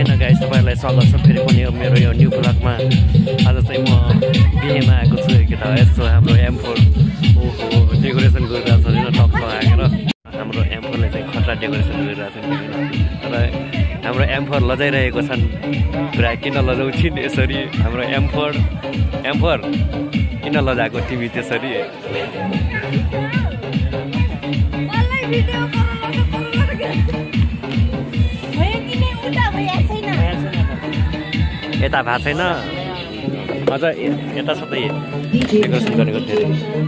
होइन गाइस, तपाईँहरूलाई स्वागत छ फेरि पनि मेरो यो न्यू ब्लगमा। आज चाहिँ म बिहेमा आएको छु कि त यस्तो हाम्रो M4 डेकोरेसन गरिरहेको छ होइन, टक्क आएर हाम्रो M4ले चाहिँ खतरा डेकोरेसन गरिरहेको छ तर हाम्रो M4 लजाइरहेको छन्। पुरा किन लजाउँछिन् यसरी हाम्रो M4 किन लजाएको टिभी त्यसरी। यता भएको छैन अझ यता सबै डेकोरेसन गरेको धेरै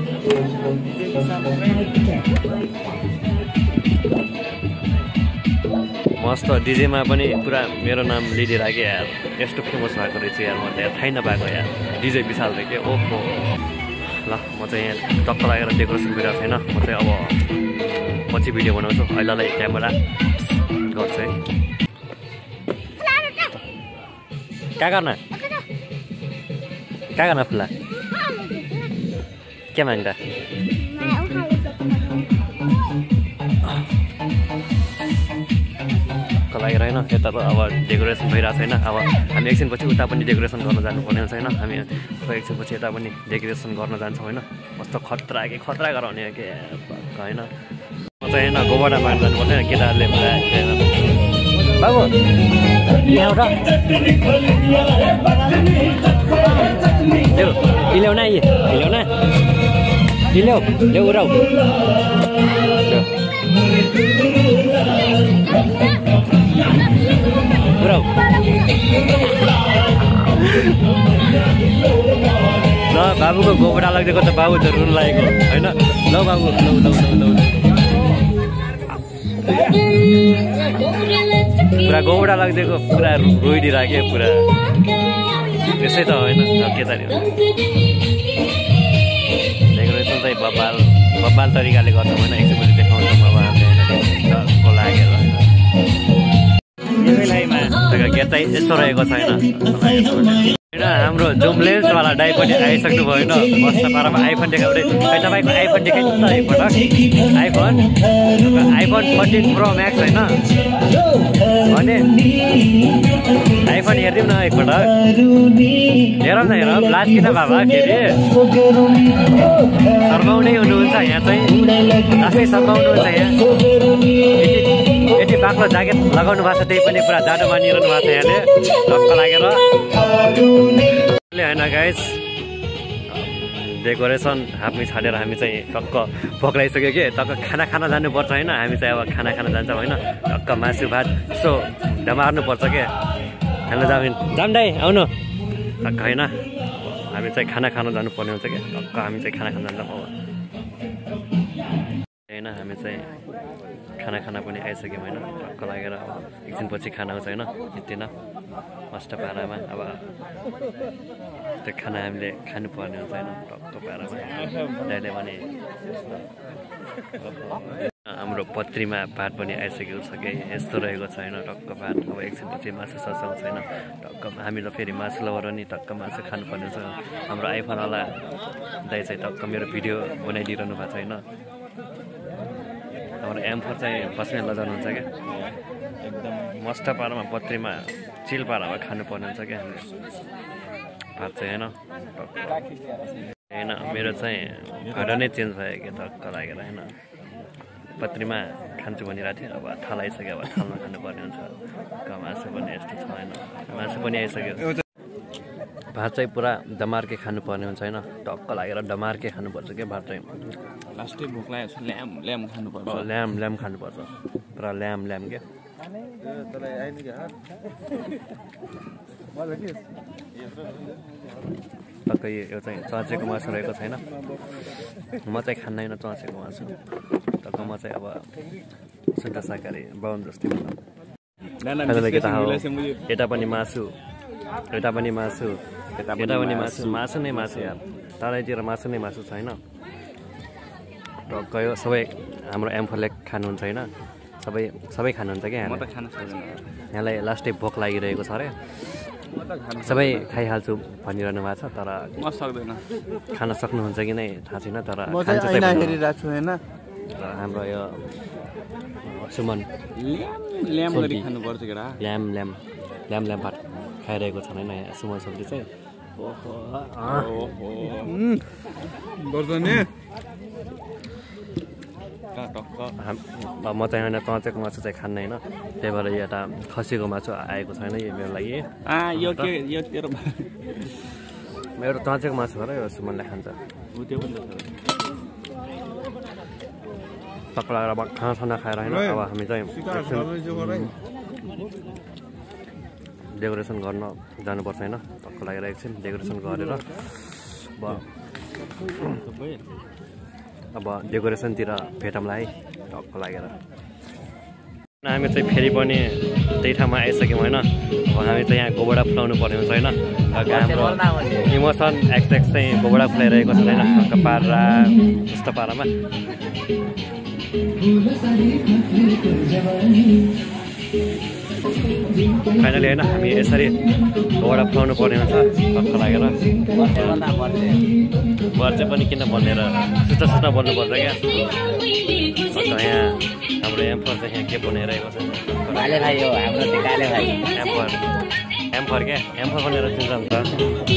मस्त। डिजेमा पनि पुरा मेरो नाम लिइदिइराख्यो यार, यस्तो फेमस भएको रहेछ यार, म त यार थाहै नपाएको यार। डिजे विशाल रे के ओहो। ल म चाहिँ यहाँ टक्क लागेर डेकोरेसन गरिरहेको छैन, म चाहिँ अब पछि भिडियो बनाउँछु। अहिलेलाई क्यामेरा गर्छु है। क्या करना फुला क्या माग्दा लागेर होइन। यता त अब डेकोरेसन भइरहेको छैन, अब हामी एकछिनपछि उता पनि डेकोरेसन गर्न जानुपर्ने हुन्छ होइन। हामी एकछिनपछि यता पनि डेकोरेसन गर्न जान्छौँ होइन। कस्तो खतरा गराउने के होइन। म चाहिँ होइन गोबरा मार्न जानुपर्छ होइन, केटाहरूले बाबु यहाँबाट ल्याउ न ल्याउ उराउ ल बाबुको गोबरा लाग्दिएको त बाबु त रुन लागेको होइन। ल बाबु लौ पुरा गोबरा लाग्दिएको, पुरा रोइदिइराख्यो पुरा। त्यसै त होइन के त डेकोरेसन चाहिँ बब्बाल तरिकाले गर्छौँ होइन। एकछिनपछि देखाउँछौँ अब हामीले लागेर होइन। गीत चाहिँ यस्तो रहेको छैन होइन। हाम्रो जुम लेन्सवाला डाइ पनि आइसक्नु भयो होइन। मस्त पारामा आइफोन देखाउँदै तपाईँको आइफोन देखाइ त एकपटक। आइफोन 14 प्रो म्याक्स होइन भने आइफोन हेरिदिउँ न एकपटक। हेरौँ न लाज किन बाबा फेरि सर्काउँदै हुनुहुन्छ यहाँ चाहिँ, आफै सर्काउनुहुन्छ यहाँ। यति बाक्लो ज्याकेट लगाउनु भएको छ, त्यही पनि पुरा जाडो मानिरहनु भएको छ यहाँले टक्क लागेर होइन गाइस। डेकोरेसन हातमै छाडेर हामी चाहिँ टक्क भोक लागिसक्यो कि टक्क खाना जानुपर्छ होइन। हामी चाहिँ अब खाना जान्छौँ होइन। टक्क मासु भात यसो डमार्नुपर्छ क्या। खाना जाम दाइ आउनु टक्क होइन। हामी चाहिँ खाना जानुपर्ने हुन्छ क्या। टक्क हामी चाहिँ खाना जान्छौँ अब होइन। हामी चाहिँ खाना पनि आइसक्यौँ होइन। टक्क लागेर अब एकछिनपछि खाना आउँछ होइन। यति न मस्त पारामा अब त्यो खाना हामीले खानुपर्ने हुन्छ होइन। टक्क पारामा दाइले भने हाम्रो पत्रीमा भात पनि आइसकेको छ कि यस्तो रहेको छ होइन। टक्क भात अब एकछिनपछि मासु ससाउँछ होइन। टक्क हामी त फेरि मासु लवर नि टक्क मासु खानुपर्ने हुन्छ। हाम्रो आइफोनवाला दाइ चाहिँ टक्क मेरो भिडियो बनाइदिइरहनु भएको छ होइन। हाम्रो M4 चाहिँ बस्ने लजाउनुहुन्छ क्या। एकदम मस्त पारामा पत्रीमा चिल पारामा खानुपर्ने हुन्छ क्या हामीले भात चाहिँ होइन। मेरो चाहिँ भाडा नै चेन्ज भयो कि टक्क लागेर होइन। पत्रीमा खान्छु भनिरहेको थिएँ, अब थाल आइसक्यो। अब थालमा खानुपर्ने हुन्छ। मासु पनि यस्तो छ होइन। मासु पनि आइसक्यो। भात चाहिँ पुरा डमार्के खानुपर्ने हुन्छ होइन। टक्क लागेर डमार्के खानुपर्छ क्या भात चाहिँ। लास्टै भोक लागेको छ, ल्याम खानुपर्छ। ल्याम खानुपर्छ पुरा ल्याम क्या। टक्क यो चाहिँ चँचेको मासु रहेको छैन। म चाहिँ खान्दैन चँचेको मासु। टक्क म चाहिँ अब शुद्ध शाकाहारी बाहुन जस्तै यता पनि मासु मासु नै मासु यार। तराईतिर मासु नै मासु छैन। टक्क यो सबै हाम्रो M4ले खानुहुन्छ होइन। सबै खानुहुन्छ क्या। म त खान सक्दैन, यहाँलाई लास्टै भोक लागिरहेको छ अरे। सबै खाइहाल्छु भनिरहनु भएको छ तर म सक्दैन। खान सक्नुहुन्छ कि नै थाहा छैन तर हेरिरहेको छु होइन। हाम्रो यो सुमन ल्याम गरी खानुपर्छ केटा। ल्याम ल्याम्पाट खाइरहेको छन् होइन यहाँ सुमन सब्जी चाहिँ म चाहिँ होइन चचेको मासु चाहिँ खान्न होइन त्यही भएर एउटा खसीको मासु आएको छैन यो मेरो लागि मेरो चचेको मासु हो र यो सुमनले खान्छ टक्क लगाएर खाना खाएर होइन अब हामी चाहिँ डेकोरेसन गर्न जानुपर्छ होइन टक्क लागेर एकछिन डेकोरेसन गरेर अब डेकोरेसनतिर भेटौँला है टक्क लागेर हामी चाहिँ फेरि पनि त्यही ठाउँमा आइसक्यौँ होइन अब हामी चाहिँ यहाँ गोबडा फुलाउनु पर्ने हुन्छ होइन हाम्रो इमोसन एक्स चाहिँ गोबडा फुलाइरहेको छ होइन टक्क पारा जस्तो पारामा फाइनली होइन हामी यसरी गोबडा फुलाउनु पर्ने हुन्छ टक्क लागेर बर्चे पनि किन भनेर सुत्ता बोल्नुपर्छ क्या यहाँ हाम्रो एम्फर चाहिँ यहाँ के बनाइरहेको छ एम्फर क्या एम्फर बनेर चिन्छ नि त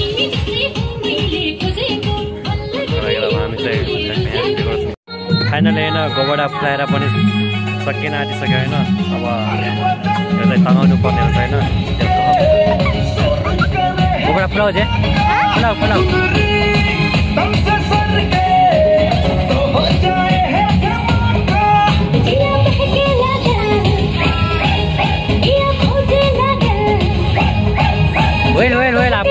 हामी चाहिँ फाइनली होइन गोबडा फुलाएर पनि सकिन आँटिसक्यो होइन अब यो चाहिँ तगाउनु पर्ने हुन्छ होइन गोबडा फुलाउ जे फुलाउ वेल आप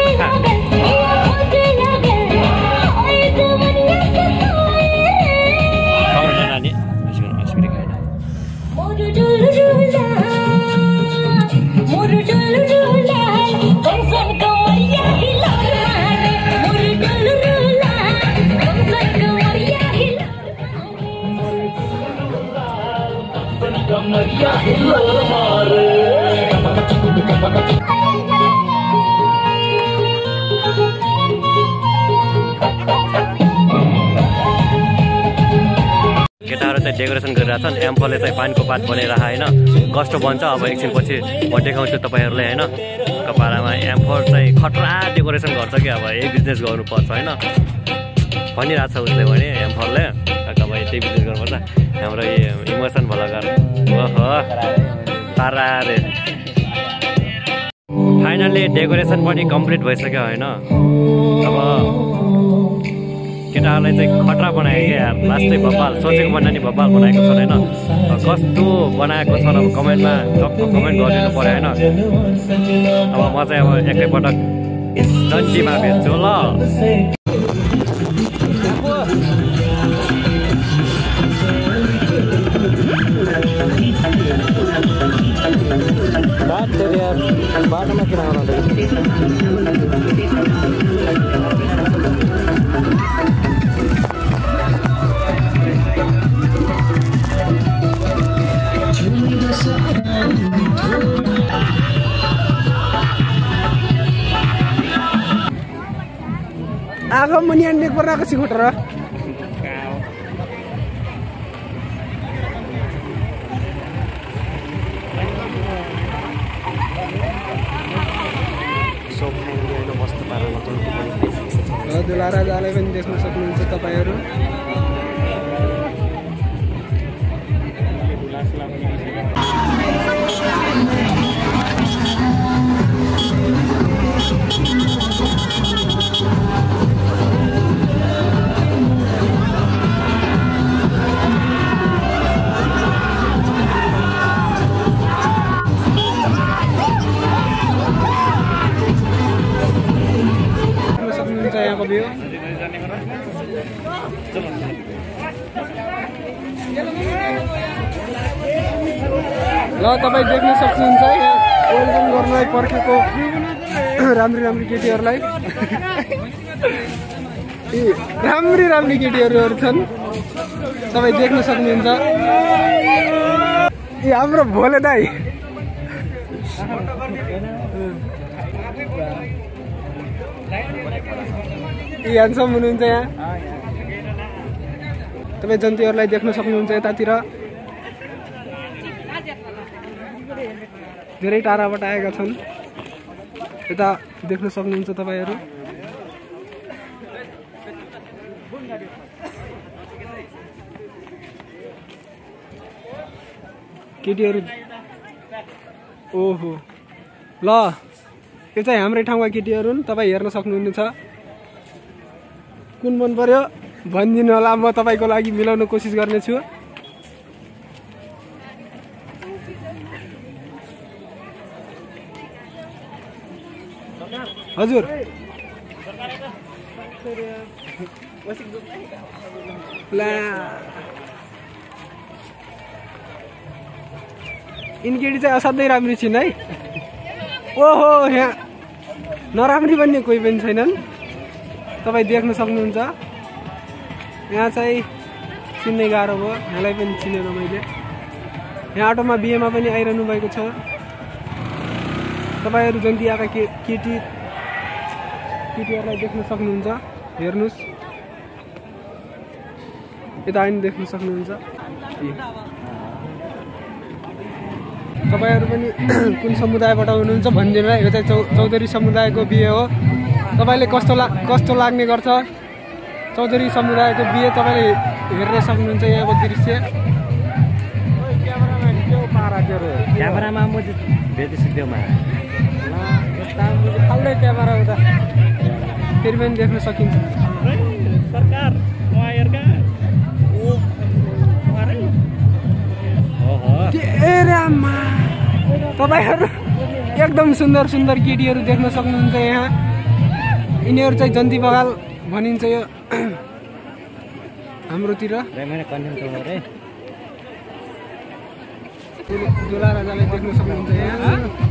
केटाहरू चाहिँ डेकोरेसन गरिरहेको छन् एम्फरले चाहिँ पानीको पात बनाइरहेको होइन कस्तो बन्छ अब एकछिनपछि म देखाउँछु तपाईँहरूलाई होइन कपाडामा एम्फर चाहिँ खतरा डेकोरेसन गर्छ कि अब यही बिजनेस गर्नुपर्छ होइन भनिरहेको छ उसले भने एम्फरले अब त्यही बिजनेस गर्नुपर्छ हाम्रो इमोसन भलगर ओहो तारा रे फाइनल्ली डेकोरेसन पनि कम्प्लिट भइसक्यो होइन अब केटाहरूलाई चाहिँ खतरा बनायो क्या यार लास्टै भोपाल सोचेको भन्दा नि भोपाल बनाएको छ होइन कस्तो बनाएको छ अब कमेन्टमा टक्क कमेन्ट गरिदिनु पऱ्यो होइन अब म चाहिँ अब एकैपटक डन्डीमा भेट्छु ल बाटोमा किन आउनु आगो मुनि अन्डे पर्राको सिखोटर दुलारा जाले पनि देख्न सक्नुहुन्छ तपाईहरु ल तपाई देख्न सक्नुहुन्छ यहाँ वेलकम गर्नलाई पर्खेको राम्री केटीहरुलाई राम्री केटीहरु छन् तपाई देख्न सक्नुहुन्छ ए हाम्रो भोले दाइ ह्यान्डसम हुनुहुन्छ यहाँ तपाई जन्तीहरुलाई देख्न सक्नुहुन्छ यतातिर धेरै टाढाबाट आएका छन् यता देख्न सक्नुहुन्छ तपाईहरु। केटीहरु ओहो ल यो चाहिँ हाम्रै ठाउँका केटीहरु हुन्। तपाई हेर्न सक्नुहुनेछ। कुन मन पर्यो भनिदिनु होला, म तपाईको लागि मिलाउन कोसिस गर्ने छु। हजुर ला इनकेटी चाहिँ असाध्यै राम्री छिन् है। ओहो यहाँ नराम्री भन्ने कोही पनि छैनन्। तपाई देख्न सक्नुहुन्छ। यहाँ चाहिँ चिन्नै गाह्रो भयो, यहाँलाई पनि चिनेन मैले। यहाँ अटोमा बिहेमा पनि आइरहनु भएको छ। तपाईहरु जन्तियाका केटीहरुलाई देख्न सक्नुहुन्छ। हेर्नुस् यता पनि देख्न सक्नुहुन्छ। तपाईहरु पनि कुन समुदायबाट हुनुहुन्छ भनिदिनु है। यो चाहिँ चौधरी समुदायको बिहे हो। तपाईले कस्तो लाग्ने गर्छ चौधरी समुदायको बिहे तपाईले हेर्न सक्नुहुन्छ। यहाँको दृश्य क्यामेरामा म भेट्दैछु त्योमा फाल्दै क्यामेरा हुँदा फेरि पनि देख्न सकिन्छ। सरकार वायरका तपाईहरु एकदम सुन्दर सुन्दर केटीहरु देख्न सक्नुहुन्छ। यहाँ यिनीहरु चाहिँ जन्ती बगाल भनिन्छ यो हाम्रोतिर। दुला राजालाई देख्न सक्नुहुन्छ। यहाँ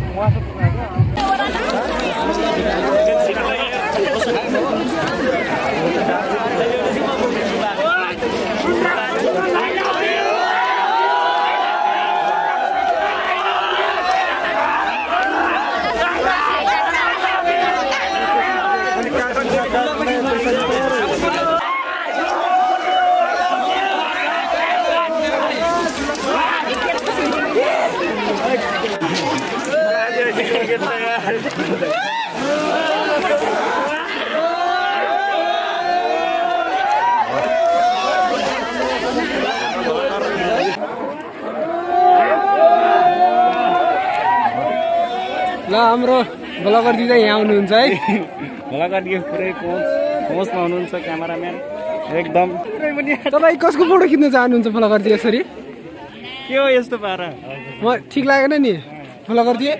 ल हाम्रो ब्लगर दिदी यहाँ हुनुहुन्छ है। ब्लगर दिदी पुरै कोचमा हुनुहुन्छ। क्यामेराम्यान एकदम। तपाईँ कसको फोटो खिच्न चाहनुहुन्छ ब्लगर दिदी? यसरी के हो यस्तो पारा? म ठिक लागेन नि ब्लगर दिदी।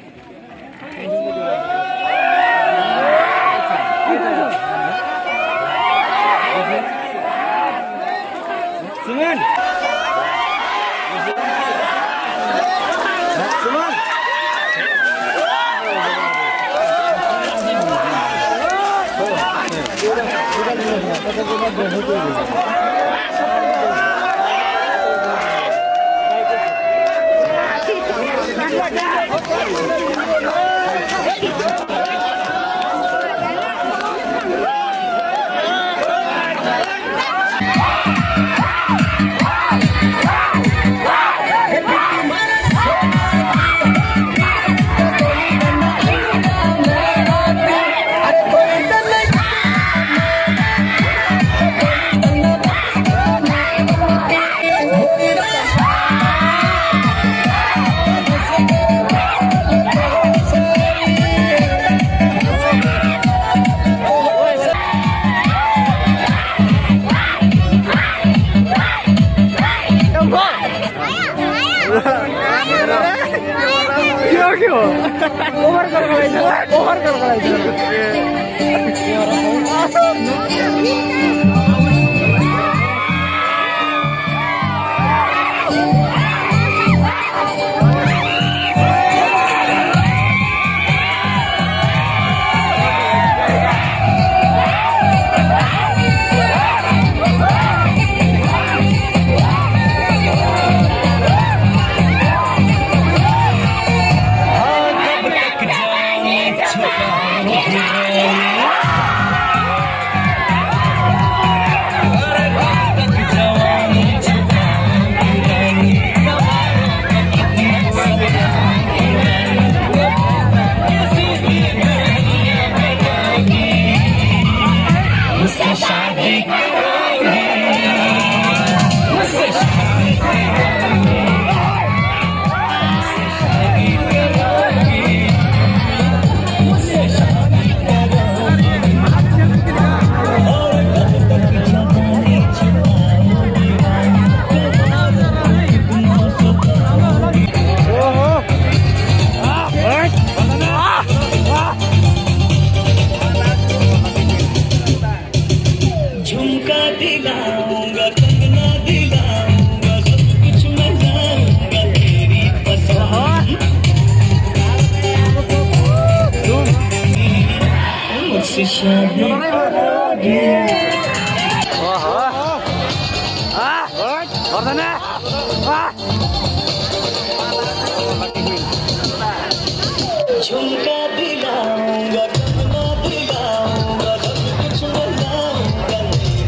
झुमका दिलाऊंगा गहना दिलाऊंगा सब कुछ मिलाऊंगा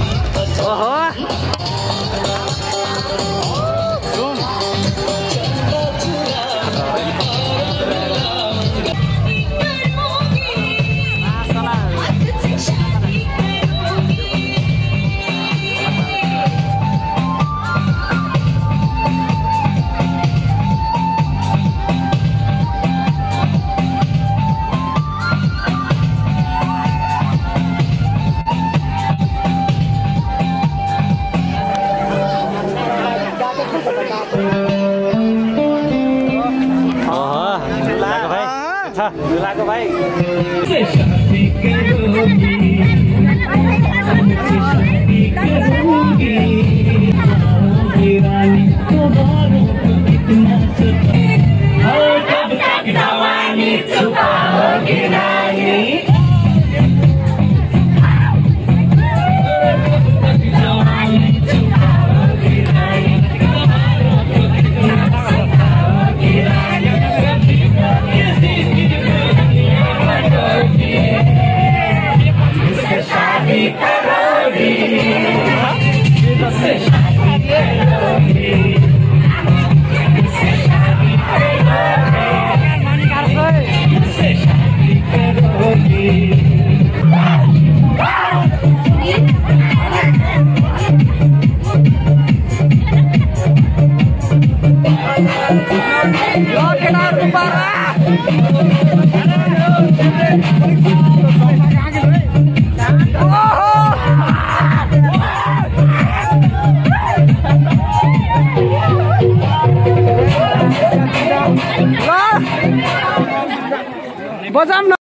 दुलाको भाइ बजाम न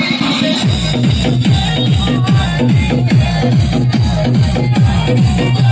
We'll be right back.